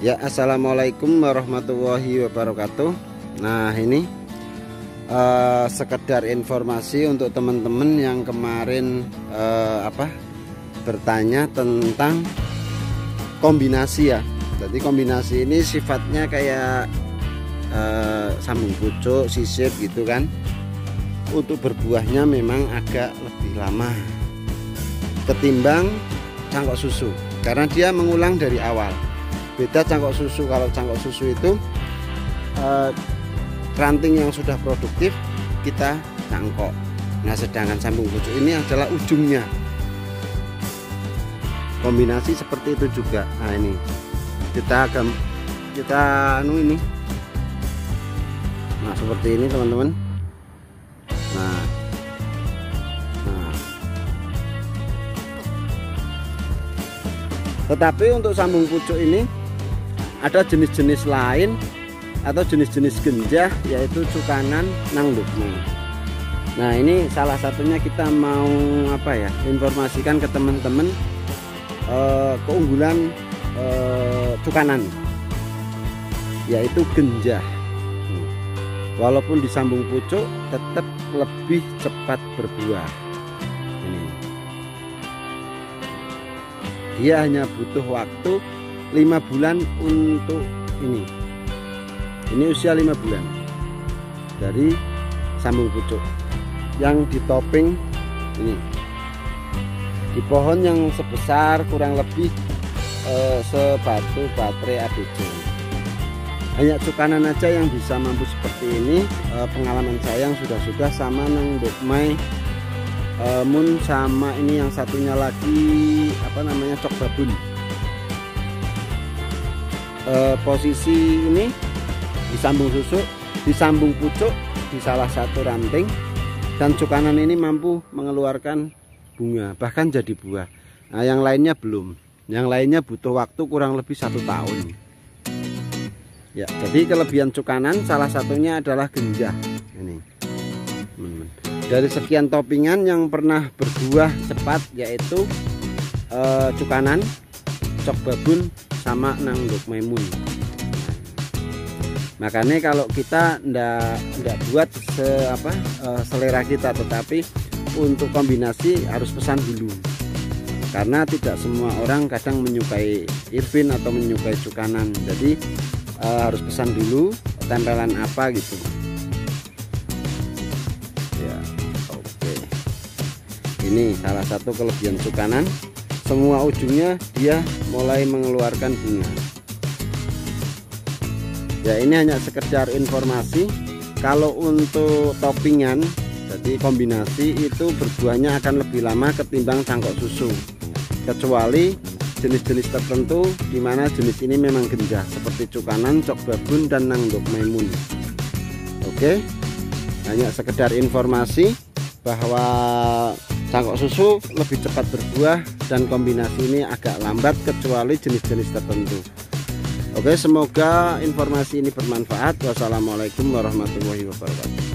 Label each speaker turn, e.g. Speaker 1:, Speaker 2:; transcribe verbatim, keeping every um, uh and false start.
Speaker 1: Ya, assalamualaikum warahmatullahi wabarakatuh. Nah, ini uh, sekedar informasi untuk teman-teman yang kemarin uh, apa bertanya tentang kombinasi ya. Jadi kombinasi ini sifatnya kayak uh, sambung pucuk, sisip gitu kan. Untuk berbuahnya memang agak lebih lama ketimbang cangkok susu karena dia mengulang dari awal. Beda cangkok susu. Kalau cangkok susu itu eh, ranting yang sudah produktif kita cangkok. Nah, sedangkan sambung pucuk ini adalah ujungnya. Kombinasi seperti itu juga. Nah, ini kita akan kita anu ini. Nah, seperti ini teman-teman. Nah, nah. Tetapi untuk sambung pucuk ini ada jenis-jenis lain atau jenis-jenis genjah, yaitu cukanan nangdukmu. Nah, ini salah satunya kita mau apa ya, informasikan ke teman-teman eh, keunggulan eh, cukanan, yaitu genjah. Walaupun disambung pucuk tetap lebih cepat berbuah. Ini dia hanya butuh waktu lima bulan untuk ini. Ini usia lima bulan dari sambung pucuk yang ditoping ini di pohon yang sebesar kurang lebih eh, sebatu baterai A B C. Hanya cukanan aja yang bisa mampu seperti ini. Eh, pengalaman saya yang sudah-sudah sama nang Dokmai eh, Mun sama ini yang satunya lagi apa namanya cok babun. E, posisi ini disambung susu, disambung pucuk di salah satu ranting, dan cukanan ini mampu mengeluarkan bunga bahkan jadi buah. Nah, yang lainnya belum. Yang lainnya butuh waktu kurang lebih satu tahun. Ya, jadi kelebihan cukanan salah satunya adalah genjah. Ini dari sekian toppingan yang pernah berbuah cepat yaitu e, cukanan, cok babun, sama nangduk maimun. Makanya kalau kita ndak ndak buat se apa uh, selera kita, tetapi untuk kombinasi harus pesan dulu, karena tidak semua orang kadang menyukai irfin atau menyukai cukanan. Jadi uh, harus pesan dulu tempelan apa gitu ya. Oke, ini salah satu kelebihan cukanan. Semua ujungnya dia mulai mengeluarkan bunga. Ya, ini hanya sekedar informasi. Kalau untuk toppingan, jadi kombinasi itu berbuahnya akan lebih lama ketimbang cangkok susu, kecuali jenis-jenis tertentu di mana jenis ini memang genjah seperti cukanan, cok babun, dan nangduk maimun. Oke, hanya sekedar informasi bahwa cangkok susu lebih cepat berbuah dan kombinasi ini agak lambat kecuali jenis-jenis tertentu. Oke, semoga informasi ini bermanfaat. Wassalamualaikum warahmatullahi wabarakatuh.